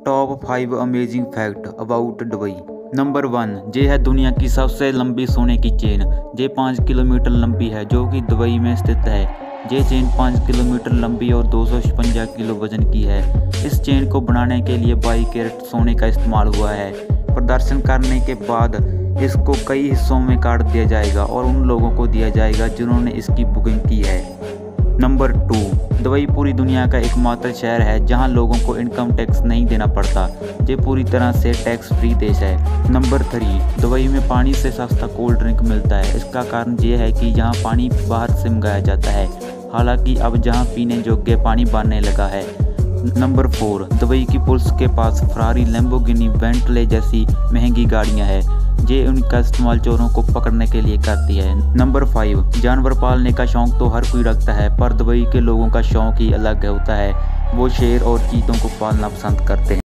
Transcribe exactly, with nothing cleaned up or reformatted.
Top five amazing fact about Dubai. Number one, ये है दुनिया की सबसे लंबी सोने की चेन। ये पाँच किलोमीटर लंबी है जो कि दुबई में स्थित है। ये चेन पाँच किलोमीटर लंबी और दो सौ छप्पन किलो वजन की है। इस चेन को बनाने के लिए बाईस कैरेट सोने का इस्तेमाल हुआ है। प्रदर्शन करने के बाद इसको कई हिस्सों में काट दिया जाएगा और उन लोगों को दिया जाएगा जिन्होंने इसकी बुकिंग की है। नंबर टू, दुबई पूरी दुनिया का एकमात्र शहर है जहां लोगों को इनकम टैक्स नहीं देना पड़ता। ये पूरी तरह से टैक्स फ्री देश है। नंबर थ्री, दुबई में पानी से सस्ता कोल्ड ड्रिंक मिलता है। इसका कारण ये है कि यहाँ पानी बाहर से मंगाया जाता है, हालांकि अब जहाँ पीने योग्य पानी बनने लगा है। नंबर फोर, दुबई की पुलिस के पास फरारी, लैम्बोर्गिनी, बेंटले जैसी महंगी गाड़ियाँ हैं। ये उनका इस्तेमाल चोरों को पकड़ने के लिए करती है। नंबर फाइव, जानवर पालने का शौक तो हर कोई रखता है, पर दुबई के लोगों का शौक ही अलग होता है। वो शेर और चीतों को पालना पसंद करते हैं।